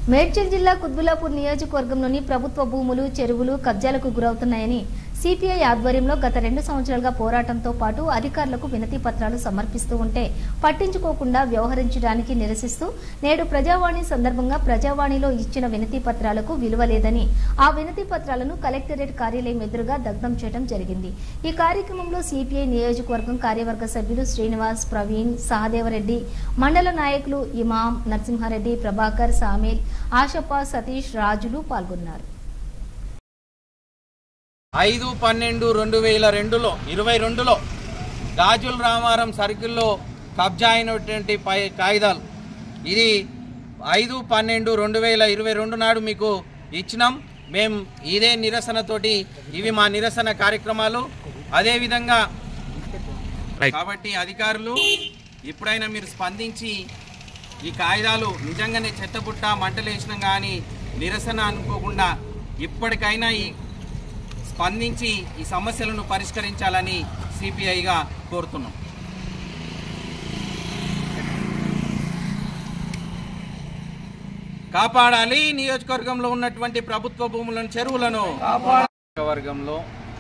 మేడ్చల్ జిల్లా కుత్బుల్లాపూర్ నియోజకవర్గంలోని ప్రభుత్వ భూములు, చెరువులు కబ్జాలకు గురవుతున్నాయని సిపిఐ ఆధ్వర్యంలో గత 2 సంవత్సరాలుగా పోరాటంతో పాటు అధికారులకు వినతి పత్రాలు సమర్పిస్తూ ఉంటే పట్టించుకోకుండా వ్యవహరించడానికి నిరసిస్తూ నేడు ప్రజావాణి సందర్భంగా ప్రజావాణిలో ఇచ్చిన వినతి పత్రాలకు విలువ లేదని ఆ వినతి పత్రాలను కలెక్టరేట్ కార్యాలయం ఎదురుగా దగ్ధం చేయడం జరిగింది। ఈ కార్యక్రమంలో సిపిఐ నియోజకవర్గం కార్యవర్గ సభ్యులు శ్రీనివాస్, ప్రవీణ్, సహదేవరెడ్డి, మండల నాయకులు ఇమాం, నరసింహారెడ్డి, ప్రభాకర్, సామేల్, ఆశప్ప, సతీష్, రాజులు పాల్గొన్నారు। 5/12/2022లో గాజుల రామారం సర్కిల్లో కబ్జా అయినటువంటి కాగితాలు ఇది 5/12/2022 నాడు మీకు ఇచ్చినాం। మేము ఇదే నిరసనతోటి ఇవి మా నిరసన కార్యక్రమాలు। అదేవిధంగా కాబట్టి అధికారులు ఇప్పుడైనా మీరు స్పందించి ఈ కాగితాలు నిజంగానే చెత్తపుట్ట మంటలు వేసినాం కానీ నిరసన అనుకోకుండా ఇప్పటికైనా స్పందించి ఈ సమస్యలను పరిష్కరించాలని సిపిఐగా కోరుతున్నాం। కాపాడాలి నియోజకవర్గంలో ఉన్నటువంటి ప్రభుత్వ భూములను, చెరువులను। నియోజకవర్గంలో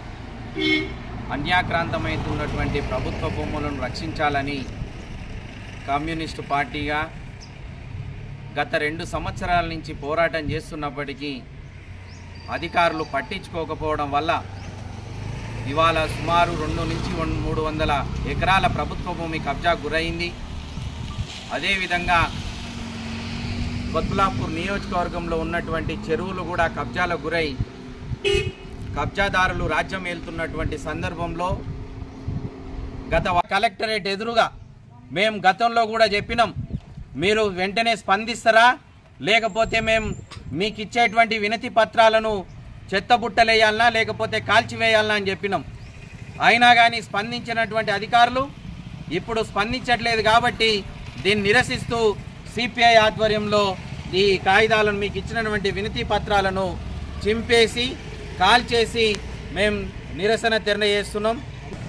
అన్యాక్రాంతమైతున్నటువంటి ప్రభుత్వ భూములను రక్షించాలని కమ్యూనిస్టు పార్టీగా గత 2 సంవత్సరాల నుంచి పోరాటం చేస్తున్నప్పటికీ అధికారులు పట్టించుకోకపోవడం వల్ల ఇవాళ సుమారు 200 నుంచి 300 ఎకరాల ప్రభుత్వ భూమి కబ్జా గురైంది। అదేవిధంగా కుత్బుల్లాపూర్ నియోజకవర్గంలో ఉన్నటువంటి చెరువులు కూడా కబ్జాలకు గురై కబ్జాదారులు రాజ్యం ఏలుతున్నటువంటి సందర్భంలో కలెక్టరేట్ ఎదురుగా మేము గతంలో కూడా చెప్పినాం, మీరు వెంటనే స్పందిస్తారా లేకపోతే మేము మీకు ఇచ్చేటువంటి వినతి పత్రాలను చెత్తబుట్టలేయాలనా లేకపోతే కాల్చివేయాలనా అని చెప్పినాం। అయినా కానీ స్పందించినటువంటి అధికారులు ఇప్పుడు స్పందించట్లేదు కాబట్టి దీన్ని నిరసిస్తూ సిపిఐ ఆధ్వర్యంలో ఈ కాగితాలను మీకు ఇచ్చినటువంటి వినతి పత్రాలను చింపేసి కాల్చేసి మేము నిరసన తెలియజేస్తున్నాం।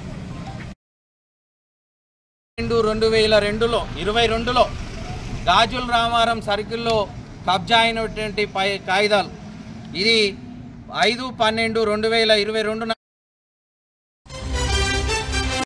2022లో గాజుల రామారం సర్కిల్లో కబ్జా అయినటువంటి కాగితాలు ఇది 5/12/2022